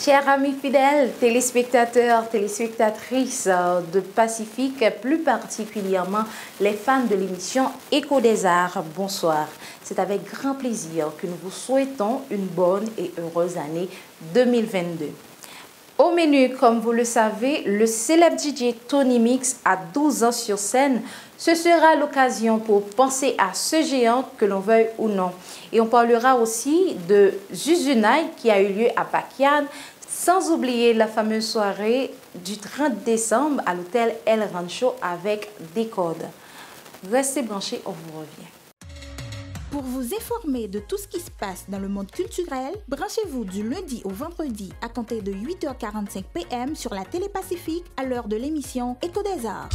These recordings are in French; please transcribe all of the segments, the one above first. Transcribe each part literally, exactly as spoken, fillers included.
Chers amis fidèles, téléspectateurs, téléspectatrices de Pacifique, plus particulièrement les fans de l'émission Écho des Arts, bonsoir. C'est avec grand plaisir que nous vous souhaitons une bonne et heureuse année deux mille vingt-deux. Au menu, comme vous le savez, le célèbre D J Tony Mix a douze ans sur scène. Ce sera l'occasion pour penser à ce géant, que l'on veuille ou non. Et on parlera aussi de Zuzunai qui a eu lieu à Bakian, sans oublier la fameuse soirée du trente décembre à l'hôtel El Rancho avec Décode. Restez branchés, on vous revient. Pour vous informer de tout ce qui se passe dans le monde culturel, branchez-vous du lundi au vendredi à compter de huit heures quarante-cinq p m sur la télé Pacifique à l'heure de l'émission Écho des Arts.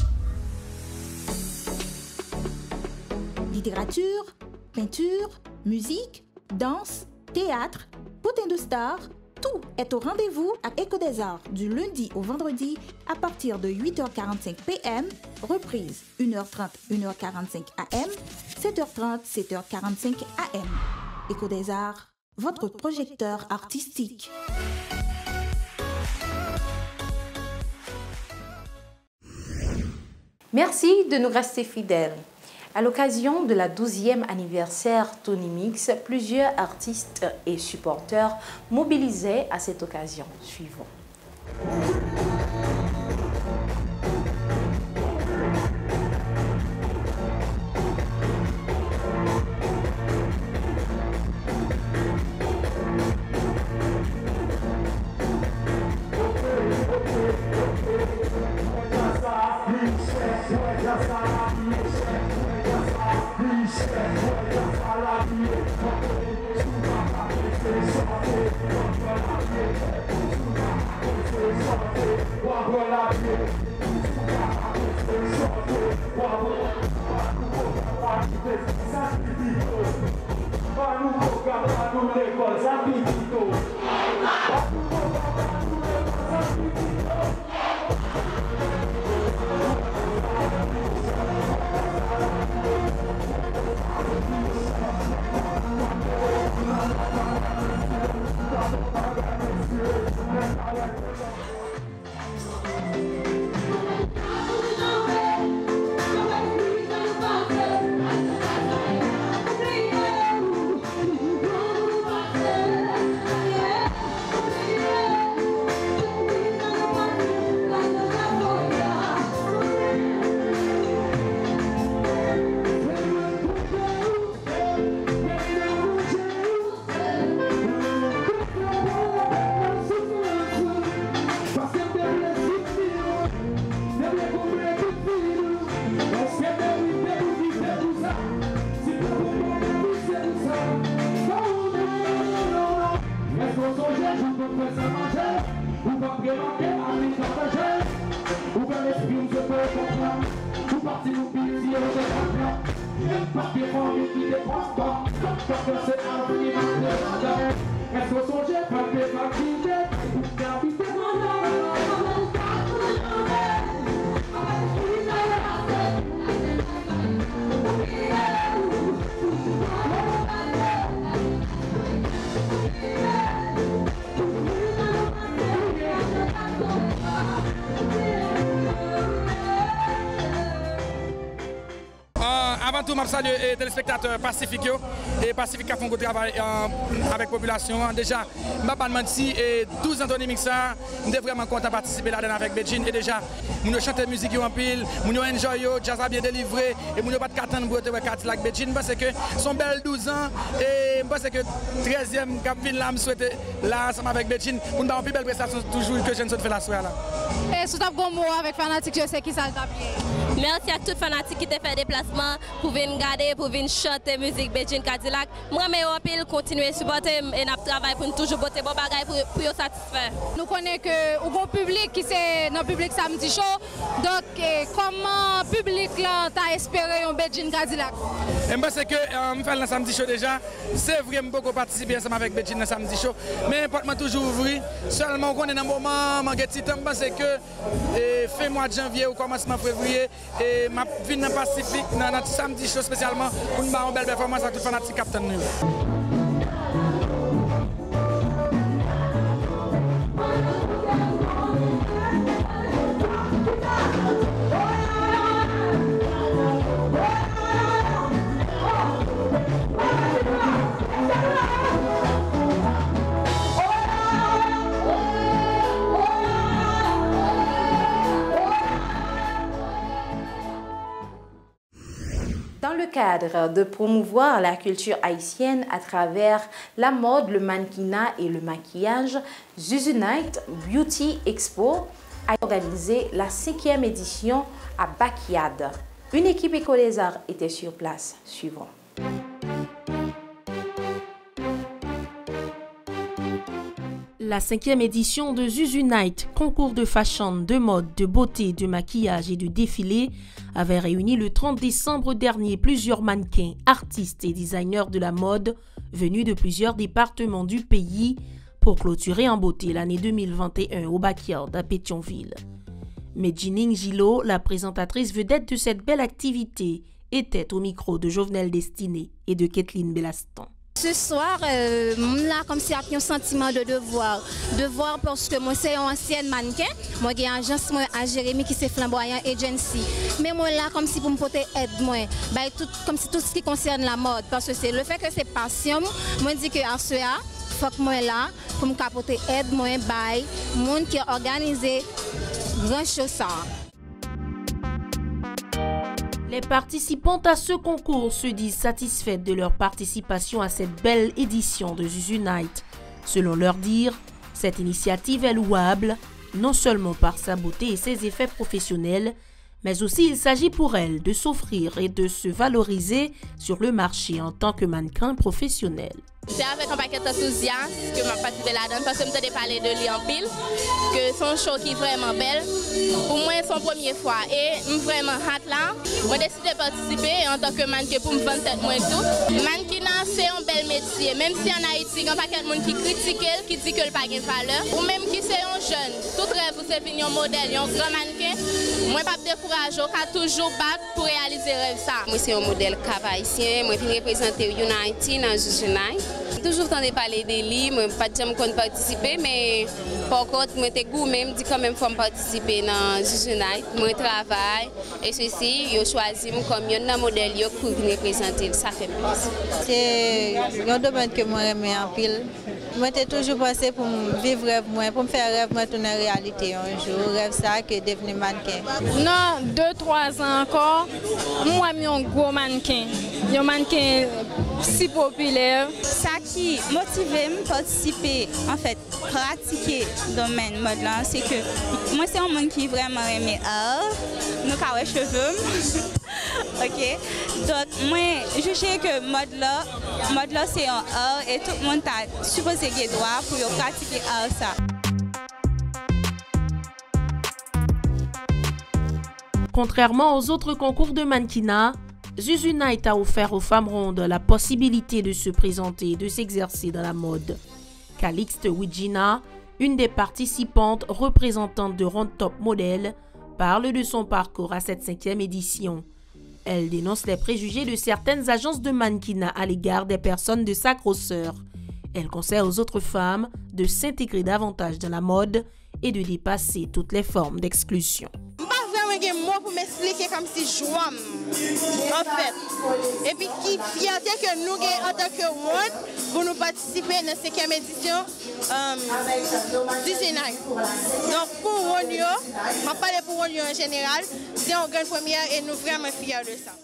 Littérature, peinture, musique, danse, théâtre, potin de stars, tout est au rendez-vous à Écho des Arts du lundi au vendredi à partir de huit heures quarante-cinq p m, reprise une heure trente, une heure quarante-cinq a m, sept heures trente, sept heures quarante-cinq a m. Écho des Arts, votre projecteur artistique. Merci de nous rester fidèles. À l'occasion de la douzième anniversaire Tony Mix, plusieurs artistes et supporters mobilisaient à cette occasion. Suivons. Avant tout, je salue les téléspectateurs Pacifique et Pacifique a fait un travail euh, avec la population. Déjà, je ne vais pas mentir, douze ans Tony Mixa, je suis vraiment content de participer là-dedans avec Beijing. Et déjà, nous chantons la musique en pile, nous enjoy, jazz a bien délivré, et nous ne pas attendre pour être avec Beijing parce que son bel douze ans et je pense que treizième capitaine là, je souhaite là ensemble avec Beijing pour nous avoir une plus belle prestation toujours que je ne souhaite faire la soirée là. Et sous ta bon mot avec Fanatique, je sais qui ça le tape. Merci à tous les fanatiques qui ont fait déplacement pour venir regarder, pour venir chanter musique Beijing Cadillac. Moi, je vais continuer à supporter et à travailler pour toujours botter bon bagage pour pour satisfaire. Nous connaissons que au bon public qui c'est dans le public samedi show. Donc eh, comment le public là t'a espéré un Beijing Cadillac? Je pense que je fais le samedi show déjà. C'est vrai que je beaucoup participer ensemble avec Beijing dans le samedi show. Mais porte-moi toujours ouvert. Seulement on est dans un moment, je pense que fin mois de janvier ou commencement février, et ma vie dans le Pacifique, dans notre samedi show spécialement, pour nous faire une belle performance à tout fanatique Captain New. Dans le cadre de promouvoir la culture haïtienne à travers la mode, le mannequinat et le maquillage, Zuzu Night Beauty Expo a organisé la cinquième édition à Backyard. Une équipe École des Arts était sur place. Suivons. La cinquième édition de Zuzu Night, concours de fashion, de mode, de beauté, de maquillage et de défilé, avait réuni le trente décembre dernier plusieurs mannequins, artistes et designers de la mode venus de plusieurs départements du pays pour clôturer en beauté l'année deux mille vingt et un au Backyard à Pétionville. Mais Jining Gilo, la présentatrice vedette de cette belle activité, était au micro de Jovenel Destiné et de Kathleen Belaston. Ce soir, euh, là, comme si il y a un sentiment de devoir. Devoir parce que moi, c'est une ancienne mannequin. Moi, j'ai une agence moi, à Jérémy qui c'est Flamboyant Agency. Mais moi, là, comme si pour me porter aide, moi, bah, tout, comme si tout ce qui concerne la mode. Parce que c'est le fait que c'est passion. Moi, je dis que à ce il faut que moi, là, pour me capoter aide, moi, bah, monde qui a organisé grand chose ça. Les participantes à ce concours se disent satisfaites de leur participation à cette belle édition de Zuzu Night. Selon leur dire, cette initiative est louable, non seulement par sa beauté et ses effets professionnels, mais aussi il s'agit pour elles de s'offrir et de se valoriser sur le marché en tant que mannequin professionnel. C'est avec un paquet d'enthousiasme que je participé là-dedans parce que je me parlé de lui en pile, que son show qui est vraiment belle. Pour moi, c'est son première fois et je suis vraiment hâte là. Je décidé de participer en tant que mannequin pour me vendre tête moi et tout. Mannequinat, c'est un bel métier. Même si en Haïti, il y a un paquet de monde qui critique, qui dit que le pas de valeur, ou même qui c'est un jeune, tout rêve pour se finir un modèle, un grand mannequin, moi, je ne décourage pas, je toujours battre pour réaliser rêve ça. Moi, c'est un modèle cap haïtien, moi, je viens représenter Unity dans Zuzu Night. Toujours entendu parler des livres, je n'ai pas jamais participer, mais par contre, je suis goût même, dit quand même faut participer dans Zuzu Night. Je travaille et ceci, je choisi comme un modèle pour venir présenter, ça fait plaisir. C'est un domaine que moi j'aime en pile. Moi, j'ai toujours pensé pour vivre rêve, pour me faire rêve, moi tourner réalité un jour. Rêve ça que devenir mannequin. Non, deux, trois ans encore, moi je suis un gros mannequin. Un mannequin si populaire. Ça qui motive à participer, en fait, pratiquer le domaine mode là, c'est que moi c'est un monde qui vraiment aime art, nous avons cheveux. Ok, donc moi je sais que mode là, mode là c'est un art et tout le monde a supposé qu'il droit pour pratiquer art ça. Contrairement aux autres concours de mannequinat, Zuzu Night a offert aux femmes rondes la possibilité de se présenter et de s'exercer dans la mode. Calixte Wijina, une des participantes représentantes de Ronde Top Model, parle de son parcours à cette cinquième édition. Elle dénonce les préjugés de certaines agences de mannequinat à l'égard des personnes de sa grosseur. Elle conseille aux autres femmes de s'intégrer davantage dans la mode et de dépasser toutes les formes d'exclusion. Des mots pour m'expliquer comme si je joie en fait. Et puis qui fierté que nous avons en tant que monde pour nous participer à la cinquième édition euh, Zuzu Night. Donc pour Rondio, je parle pour Rondio en général, c'est une grande première et nous sommes vraiment fiers de ça.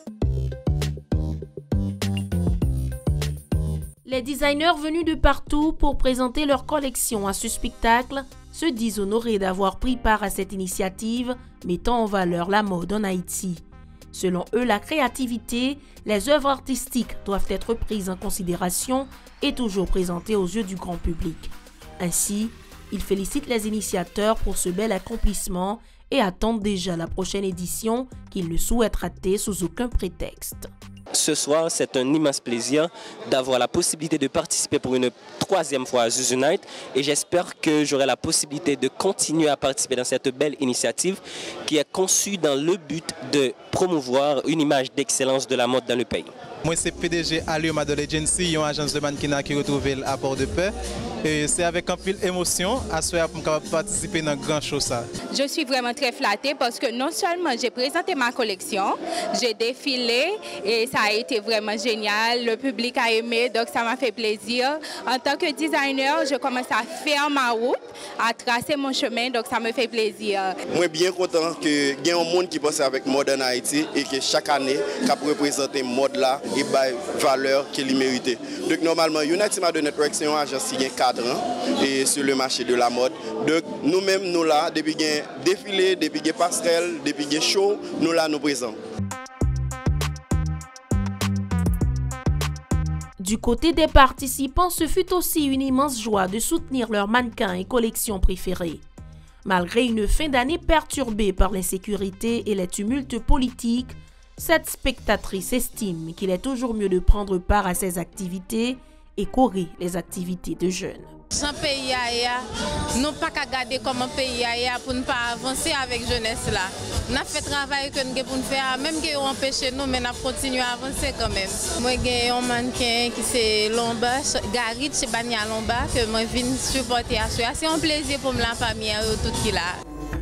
Les designers venus de partout pour présenter leur collection à ce spectacle se disent honorés d'avoir pris part à cette initiative mettant en valeur la mode en Haïti. Selon eux, la créativité, les œuvres artistiques doivent être prises en considération et toujours présentées aux yeux du grand public. Ainsi, ils félicitent les initiateurs pour ce bel accomplissement et attendent déjà la prochaine édition qu'ils ne souhaitent rater sous aucun prétexte. Ce soir, c'est un immense plaisir d'avoir la possibilité de participer pour une troisième fois à Zuzu Night et j'espère que j'aurai la possibilité de continuer à participer dans cette belle initiative qui est conçue dans le but de promouvoir une image d'excellence de la mode dans le pays. Moi, c'est P D G Allure Model Agency, une agence de mannequinat qui retrouve à Port-de-Paix. Et c'est avec un peu d'émotion à ce pour participer dans grand show ça. Je suis vraiment très flattée parce que non seulement j'ai présenté ma collection, j'ai défilé et ça a été vraiment génial. Le public a aimé, donc ça m'a fait plaisir. En tant que designer, je commence à faire ma route, à tracer mon chemin, donc ça me fait plaisir. Moi, je suis bien content qu'il y ait un monde qui pense avec Modern Haïti et que chaque année, cap représenter mode là et by valeur qu'il mérite. Donc normalement, United Model Network c'est une agence qui a quatre ans et sur le marché de la mode. Donc nous-mêmes nous là depuis qu'il défilé, depuis qu'il passerelle, depuis qu'il show, nous là nous présents. Du côté des participants, ce fut aussi une immense joie de soutenir leurs mannequins et collections préférées. Malgré une fin d'année perturbée par l'insécurité et les tumultes politiques, cette spectatrice estime qu'il est toujours mieux de prendre part à ces activités et courir les activités de jeunes. Sans pays ailleurs, nous pas qu'à garder comme un pays ailleurs pour ne pas avancer avec jeunesse là. Nous avons fait travail que nous avons faire, même que nous empêché nous, mais nous continuons à avancer quand même. Moi j'ai un mannequin qui c'est Lomba, Garit chez Bania Lomba, que moi viens supporter à soi. C'est un plaisir pour la famille tout qui là.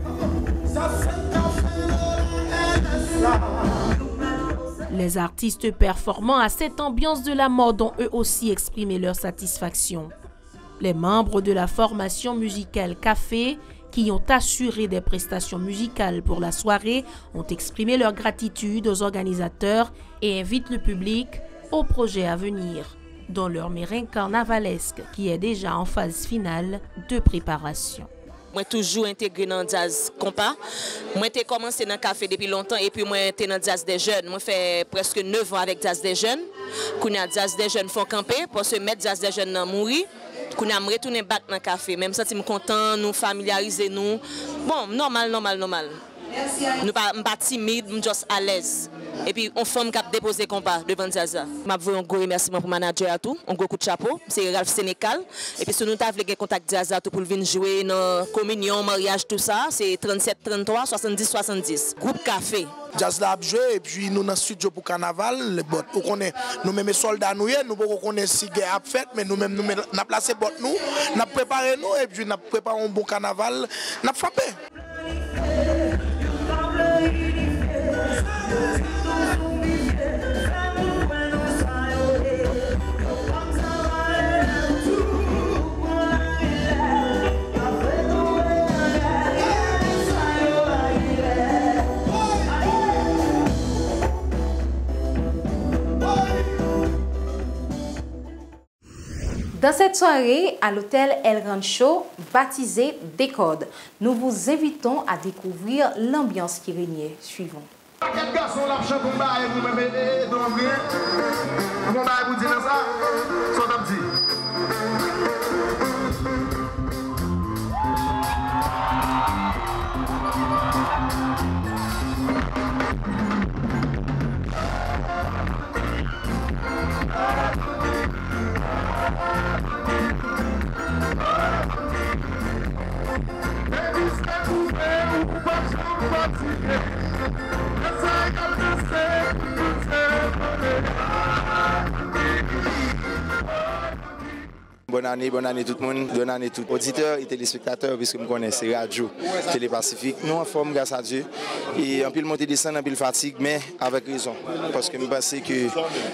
Les artistes performant à cette ambiance de la mode ont eux aussi exprimé leur satisfaction. Les membres de la formation musicale Café, qui ont assuré des prestations musicales pour la soirée, ont exprimé leur gratitude aux organisateurs et invitent le public au projet à venir, dont leur merengue carnavalesque qui est déjà en phase finale de préparation. Moi toujours intégré dans le jazz compas. Moi j'ai commencé dans le café depuis longtemps et puis moi j'étais dans le jazz des jeunes. Moi fait presque neuf ans avec jazz des jeunes. Quand le jazz des jeunes font camper pour se mettre jazz des jeunes dans mourir. Quand on retourné back dans le café, même ça, je suis content, nous familiariser nous. Bon, normal, normal, normal. Nous ne sommes pas timides, nous sommes juste à l'aise. Et puis, on femme qui a déposé compas devant Zaza. Je veux un gros remerciement pour le manager à tout, un gros coup de chapeau. C'est Ralph Sénécal. Et puis, si nous avons des contacts Zaza pour venir jouer dans la communion, mariage, tout ça, c'est trente-sept trente-trois soixante-dix soixante-dix. Groupe Café. Jazz l'a joué et puis nous dans le studio pour carnaval. Nous connaissons nous-mêmes soldats, nous ne connaissons pas si guerre a fait, mais nous-mêmes nous avons placé bot nous, nous avons préparé nous et puis nous avons préparé un bon carnaval, nous avons frappé. Dans cette soirée, à l'hôtel El Rancho, baptisé Décode, nous vous invitons à découvrir l'ambiance qui régnait. Suivons. Bonne année, bonne année tout le monde, bonne année tout auditeur et téléspectateur, puisque je connais c'est Radio Télé Pacifique. Nous en forme grâce à Dieu. Et en pile montée descendre, en pile fatigue, mais avec raison. Parce que je pense que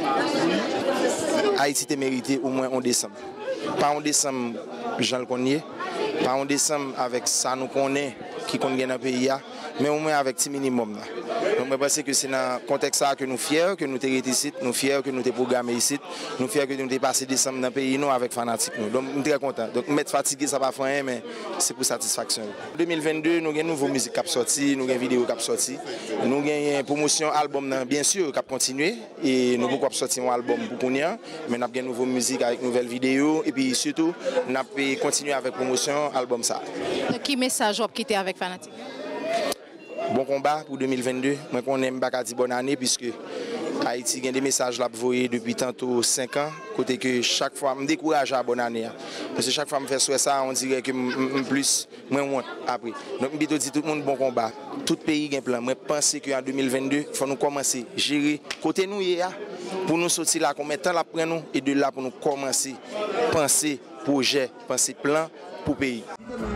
Haïti te mérité au moins en décembre. Pas en décembre, Jean le connaît. Pas en décembre avec ça nous connaît qui connaît dans le pays, mais au moins avec petit minimum. Donc je pense que c'est dans le contexte que nous sommes fiers, que nous sommes ici, nous sommes fiers que nous sommes programmés ici, nous sommes fiers que nous sommes passé décembre dans le pays nous avec fanatique. Donc nous sommes très contents. Donc mettre fatigué, ça va pas faire, mais c'est pour satisfaction. En deux mille vingt-deux, nous avons une nouvelle musique qui est sortie, nous avons une vidéo qui est sortie. Nous avons une promotion album, bien sûr, qui a continué. Et nous avons beaucoup sorti un album pour Kounia, mais nous avons une nouvelle musique avec une nouvelle vidéo. Et puis surtout, nous avons continué avec la promotion album ça. Quel message vous quitter avec fanatique? Bon combat pour deux mille vingt-deux. Moi, on aime pas dire bonne année puisque Haïti a des messages là pour voyer depuis tantôt cinq ans. Côté que chaque fois, je me décourage à bonne année. Parce que chaque fois que je fais ça, on dirait que je plus, moins honte après. Donc, je dis tout le monde bon combat. Tout pays a un plan. Je pense qu'en deux mille vingt-deux, il faut nous commencer à gérer. Côté nous, pour nous sortir là, combien de temps après nous, et de là pour nous commencer à penser projet, penser plan pour le pays.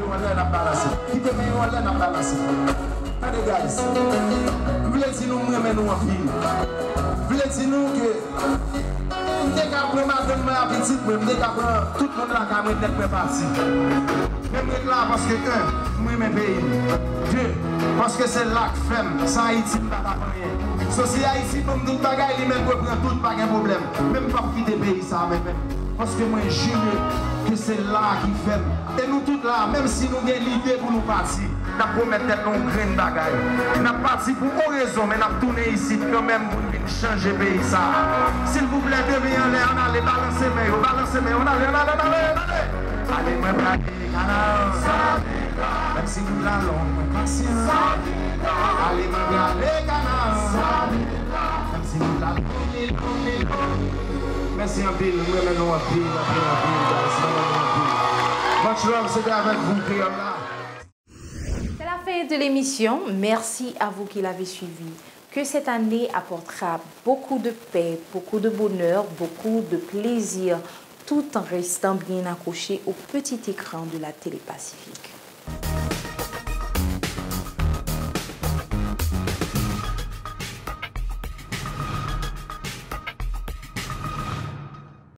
Dès qu'après ma donne ma petite, dès qu'après tout le monde là qui est préparé. Même là parce que un, moi mes pays. Deux, parce que c'est là que fait, sans Haïti pas rien. So si Haïti comme nous bagaille, il même reprend tout pas de problème. Même pas quitter le pays ça même. Parce que moi je jure que c'est là qui fait. Et nous tous là, même si nous avons l'idée pour nous partir, nous avons promis d'être un grain de bagaille. Nous sommes partis pour une raison, mais nous avons tourné ici quand même pour changer le pays. S'il vous plaît, devez aller, on allait balancer, mais on balancer, mais on allait, on allait, on allait, on allait. Allez, moi, braquer, canard. Même si nous l'allons, patient. Allez, moi, braquer, canard. Même si nous l'allons, merci un peu, nous remenons un peu, un peu, un peu, much love, c'était avec vous, Créole là. C'est la fin de l'émission. Merci à vous qui l'avez suivi. Que cette année apportera beaucoup de paix, beaucoup de bonheur, beaucoup de plaisir, tout en restant bien accroché au petit écran de la télé Pacifique.